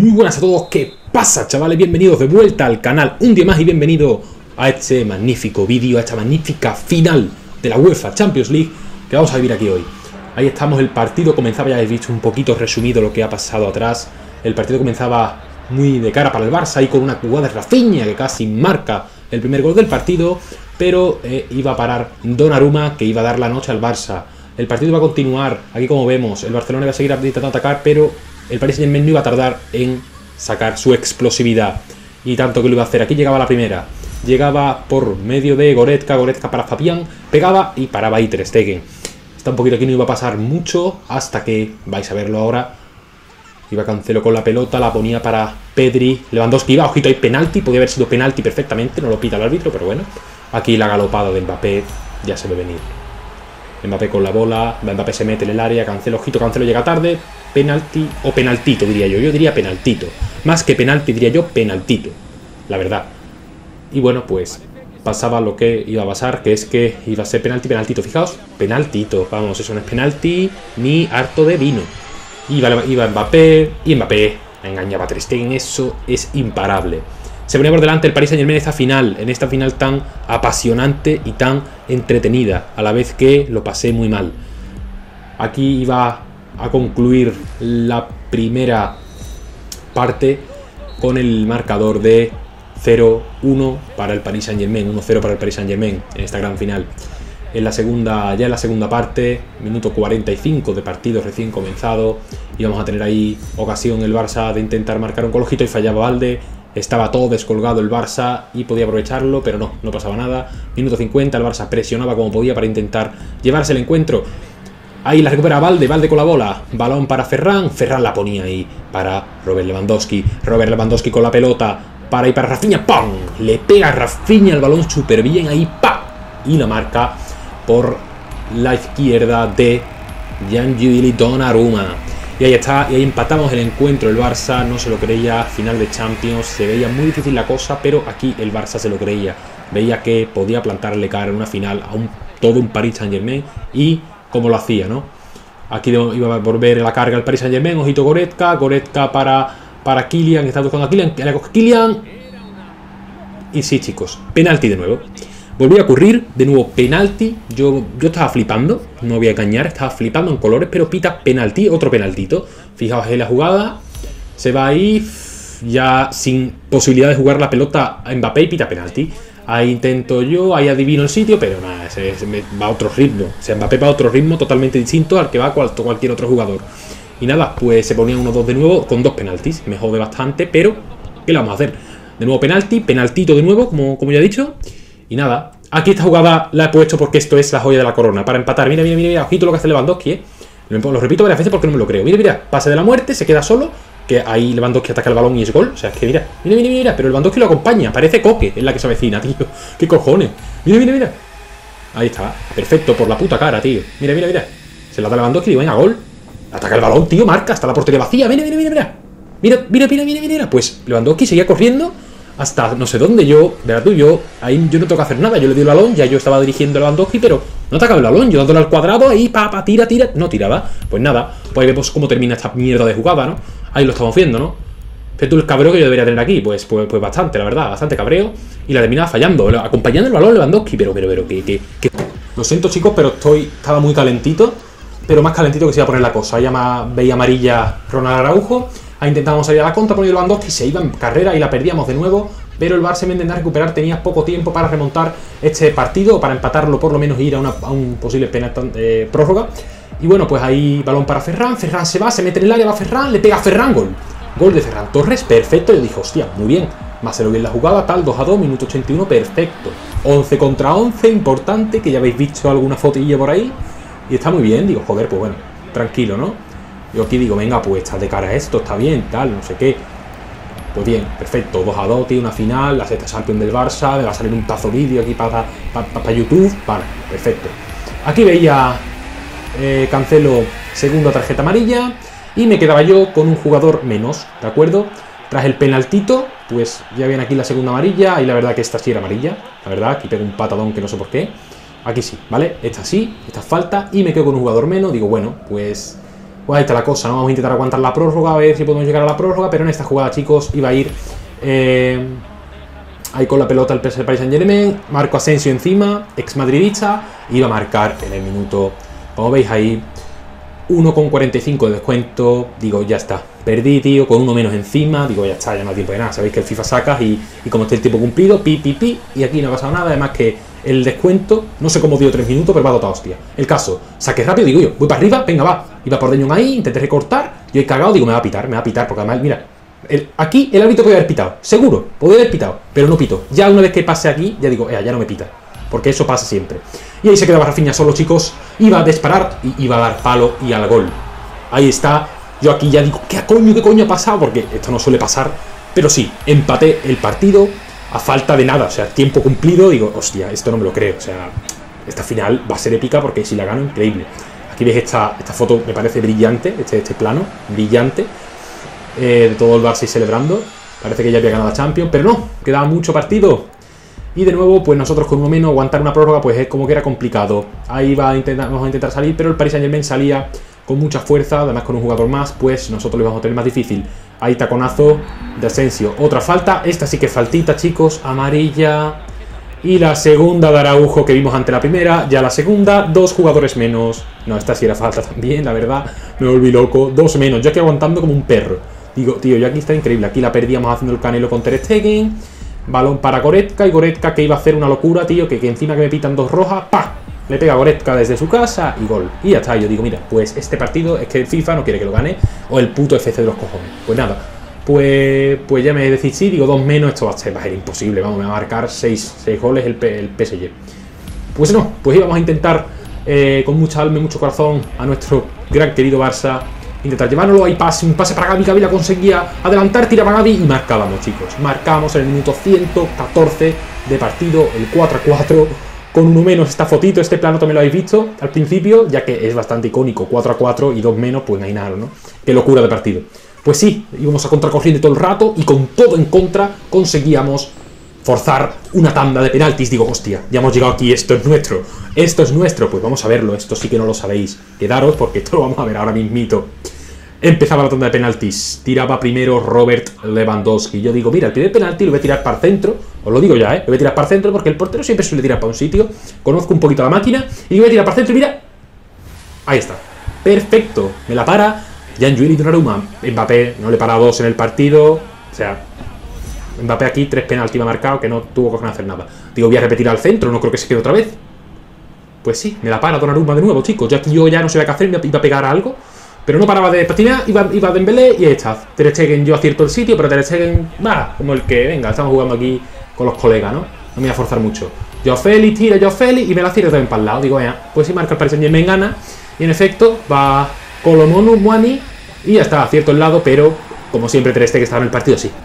Muy buenas a todos, ¿qué pasa, chavales? Bienvenidos de vuelta al canal un día más y bienvenido a este magnífico vídeo, a esta magnífica final de la UEFA Champions League que vamos a vivir aquí hoy. Ahí estamos, el partido comenzaba, ya habéis visto un poquito resumido lo que ha pasado atrás. El partido comenzaba muy de cara para el Barça y con una jugada de Rafinha que casi marca el primer gol del partido, pero iba a parar Donnarumma, que iba a dar la noche al Barça. El partido iba a continuar, aquí como vemos, el Barcelona iba a seguir intentando atacar, pero el Paris Saint-Germain no iba a tardar en sacar su explosividad. Y tanto que lo iba a hacer. Aquí llegaba la primera. Llegaba por medio de Goretzka para Fabián. Pegaba y paraba ahí Ter Stegen. Está un poquito aquí, no iba a pasar mucho hasta que, vais a verlo ahora, iba Cancelo con la pelota, la ponía para Pedri. Lewandowski iba, ojito, hay penalti. Podía haber sido penalti perfectamente, no lo pita el árbitro, pero bueno. Aquí la galopada de Mbappé ya se ve venir. Mbappé con la bola, Mbappé se mete en el área, Cancelo, ojito, Cancelo llega tarde, penalti o penaltito diría yo diría penaltito, más que penalti diría yo penaltito, la verdad. Y bueno, pues pasaba lo que iba a pasar, que es que iba a ser penaltito, fijaos, penaltito, vamos, eso no es penalti ni harto de vino. Iba Mbappé y Mbappé engañaba a Ter Stegen, eso es imparable. Se ponía por delante el Paris Saint-Germain en esta final tan apasionante y tan entretenida, a la vez que lo pasé muy mal. Aquí iba a concluir la primera parte con el marcador de 0-1 para el Paris Saint-Germain, 1-0 para el Paris Saint-Germain en esta gran final. Ya en la segunda parte, minuto 45 de partido recién comenzado, íbamos a tener ahí ocasión el Barça de intentar marcar un golito y fallaba Valde. Estaba todo descolgado el Barça y podía aprovecharlo, pero no pasaba nada. Minuto 50, el Barça presionaba como podía para intentar llevarse el encuentro. Ahí la recupera Valde con la bola. Balón para Ferran la ponía ahí para Robert Lewandowski con la pelota. Para Rafinha, ¡pam! Le pega a Rafinha el balón súper bien ahí, ¡pam! Y la marca por la izquierda de Gianluigi Donnarumma. Y ahí está, y ahí empatamos el encuentro. El Barça no se lo creía, final de Champions, se veía muy difícil la cosa, pero aquí el Barça se lo creía. Veía que podía plantarle cara en una final a todo un Paris Saint-Germain y como lo hacía, ¿no? Aquí iba a volver la carga el Paris Saint-Germain, ojito Goretzka para Kylian, que está buscando a Kylian, que le coge Kylian. Y sí, chicos, penalti de nuevo. Volvió a ocurrir, de nuevo penalti. Yo estaba flipando, no voy a engañar, estaba flipando en colores, pero pita penalti, otro penaltito. Fijaos en la jugada, se va ahí, ya sin posibilidad de jugar la pelota a Mbappé y pita penalti. Ahí intento yo, ahí adivino el sitio, pero nada, me va a otro ritmo. O sea, Mbappé va a otro ritmo totalmente distinto al que va cualquier otro jugador. Y nada, pues se ponía 1-2 de nuevo con dos penaltis. Me jode bastante, pero ¿qué le vamos a hacer? De nuevo penaltito de nuevo, como ya he dicho. Y nada, aquí esta jugada la he puesto porque esto es la joya de la corona. Para empatar, mira, ojito lo que hace Lewandowski, Lo repito varias veces porque no me lo creo. Mira, pase de la muerte, se queda solo. Que ahí Lewandowski ataca el balón y es gol. O sea, es que mira, pero Lewandowski lo acompaña. Parece Coque, es la que se avecina, tío. ¿Qué cojones? Mira. Ahí está, perfecto, por la puta cara, tío. Mira. Se la da Lewandowski y venga, gol. Ataca el balón, tío, marca hasta la portería vacía. Mira. Pues Lewandowski seguía corriendo hasta no sé dónde. Ahí yo no tengo que hacer nada. Yo le di el balón, ya yo estaba dirigiendo a Lewandowski, pero no atacaba el balón. Yo dándole al cuadrado, ahí, tira. No tiraba. Pues nada, pues ahí vemos cómo termina esta mierda de jugada, ¿no? Ahí lo estamos viendo, ¿no? Pero tú el cabreo que yo debería tener aquí, pues bastante, la verdad, bastante cabreo. Y la terminaba fallando, acompañando el balón Lewandowski, pero que. Lo siento, chicos, pero estaba muy calentito. Pero más calentito que se iba a poner la cosa. Ahí veía amarilla Ronald Araujo. Ahí intentábamos salir a la contra, ponía Lewandowski, se iba en carrera y la perdíamos de nuevo. Pero el Barça me intentaba recuperar, tenía poco tiempo para remontar este partido, o para empatarlo por lo menos e ir a un posible penalti prórroga. Y bueno, pues ahí balón para Ferran se va, se mete en el área, va Ferran, le pega a Ferran, gol de Ferran Torres, perfecto. Yo dije, hostia, muy bien, más se lo bien la jugada, tal, 2-2, minuto 81, perfecto. 11 contra 11, importante, que ya habéis visto alguna fotilla por ahí. Y está muy bien, digo, joder, pues bueno, tranquilo, ¿no? Yo aquí digo, venga, pues está de cara a esto, está bien, tal, no sé qué. Pues bien, perfecto, 2-2, tío, una final, la sexta Champions del Barça, me va a salir un pedazo vídeo aquí para YouTube, vale, perfecto. Aquí veía Cancelo, segunda tarjeta amarilla, y me quedaba yo con un jugador menos, ¿de acuerdo? Tras el penaltito, pues ya viene aquí la segunda amarilla, y la verdad que esta sí era amarilla, la verdad, aquí pego un patadón que no sé por qué. Aquí sí, ¿vale? Esta sí, esta falta, y me quedo con un jugador menos, digo, bueno, pues Pues ahí está la cosa, ¿no? Vamos a intentar aguantar la prórroga, a ver si podemos llegar a la prórroga, pero en esta jugada, chicos, iba a ir ahí con la pelota el Paris Saint-Germain, Marco Asensio encima, ex madridista, iba a marcar en el minuto, como veis ahí, 1,45 de descuento. Digo, ya está, perdí, tío, con uno menos encima. Digo, ya está, ya no hay tiempo de nada. Sabéis que el FIFA sacas y como está el tiempo cumplido, pi, y aquí no ha pasado nada. Además que el descuento, no sé cómo dio 3 minutos, pero va a dotar, hostia. El caso, saqué rápido, digo yo, voy para arriba, venga, va. Iba por Deñón ahí, intenté recortar, yo he cagado, digo, me va a pitar, porque además, mira, aquí el árbitro podía haber pitado, seguro, podía haber pitado, pero no pito. Ya una vez que pase aquí, ya digo, ya no me pita, porque eso pasa siempre. Y ahí se quedaba Rafinha solo, chicos, iba a disparar y iba a dar palo y al gol. Ahí está, yo aquí ya digo, ¿qué coño ha pasado? Porque esto no suele pasar, pero sí, empaté el partido a falta de nada, o sea, tiempo cumplido. Digo, hostia, esto no me lo creo, o sea, esta final va a ser épica porque si la gano, increíble. Aquí veis esta foto, me parece brillante, este plano, brillante, de todo el Barça celebrando. Parece que ya había ganado la Champions, pero no, quedaba mucho partido. Y de nuevo, pues nosotros con uno menos, aguantar una prórroga, pues es como que era complicado. Ahí vamos a intentar salir, pero el Paris Saint-Germain salía con mucha fuerza, además con un jugador más, pues nosotros lo íbamos a tener más difícil. Ahí taconazo de Asensio. Otra falta, esta sí que es faltita, chicos, amarilla. Y la segunda de Araujo que vimos ante la primera, ya la segunda, 2 jugadores menos. No, esta sí era falta también, la verdad, me volví loco. 2 menos, yo aquí aguantando como un perro. Digo, tío, yo aquí está increíble, aquí la perdíamos haciendo el Canelo con Ter Stegen. Balón para Goretzka, y Goretzka que iba a hacer una locura, tío, que encima que me pitan 2 rojas, ¡pa! Le pega a Goretzka desde su casa y gol. Y ya está, yo digo, mira, pues este partido es que el FIFA no quiere que lo gane, o el puto FC de los cojones. Pues nada, pues ya me decís, sí, digo, 2 menos, esto va a ser imposible, vamos, me va a marcar 6 goles el PSG. Pues no, pues íbamos a intentar, con mucha alma y mucho corazón, a nuestro gran querido Barça, intentar llevárnoslo. Ahí un pase para Gavi, Gavi la conseguía adelantar, tira para Gavi y marcábamos, chicos. Marcábamos en el minuto 114 de partido, el 4-4, con uno menos. Esta fotito, este plano también lo habéis visto al principio, ya que es bastante icónico, 4-4 y 2 menos, pues imaginaros, ¿no? Qué locura de partido. Pues sí, íbamos a contracorriente todo el rato y con todo en contra conseguíamos forzar una tanda de penaltis. Digo, hostia, ya hemos llegado aquí, esto es nuestro, pues vamos a verlo, esto sí que no lo sabéis, quedaros porque esto lo vamos a ver ahora mismito. Empezaba la tanda de penaltis, tiraba primero Robert Lewandowski. Yo digo, mira, el primer penalti lo voy a tirar para el centro, os lo digo ya, lo voy a tirar para el centro porque el portero siempre suele tirar para un sitio, conozco un poquito la máquina y lo voy a tirar para el centro y mira, ahí está, perfecto, me la para Gianluigi Donnarumma. Mbappé no le para 2 en el partido, o sea, Mbappé aquí 3 penaltis me ha marcado que no tuvo que hacer nada. Digo, voy a repetir al centro, no creo que se quede otra vez. Pues sí, me la para Donnarumma de nuevo, chicos. Yo ya no sabía qué hacer, me iba a pegar a algo, pero no paraba de patinar, iba Dembélé y ahí está. Ter Stegen, yo acierto el sitio, pero Ter Stegen va como el que, venga, estamos jugando aquí con los colegas, ¿no? No me voy a forzar mucho. Joao Félix, tira Joao Félix y me la cierro también para el lado. Digo, pues si marca el Paris Saint-Germain gana. Y en efecto, va Colomonu, Muani y ya está, acierto el lado, pero como siempre Ter Stegen estaba en el partido, sí.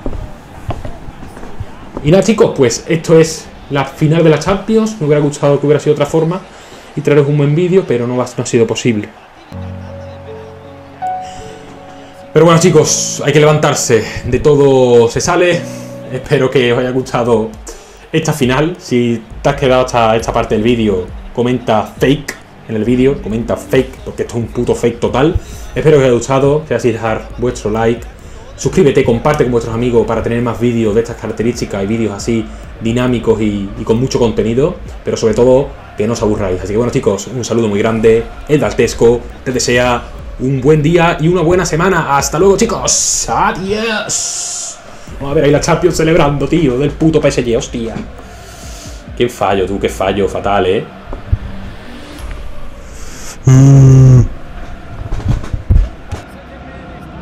Y nada, chicos, pues esto es la final de la Champions. Me hubiera gustado que hubiera sido otra forma y traeros un buen vídeo, pero no ha sido posible. Pero bueno, chicos, hay que levantarse. De todo se sale. Espero que os haya gustado esta final. Si te has quedado hasta esta parte del vídeo, comenta fake en el vídeo. Comenta fake, porque esto es un puto fake total. Espero que os haya gustado. Si así, dejar vuestro like. Suscríbete, comparte con vuestros amigos para tener más vídeos de estas características y vídeos así dinámicos y con mucho contenido, pero sobre todo que no os aburráis. Así que bueno, chicos, un saludo muy grande. El Daltesco te desea un buen día y una buena semana. Hasta luego, chicos. Adiós. Vamos a ver ahí la Champions celebrando, tío, del puto PSG, hostia. Qué fallo, tú, qué fallo fatal,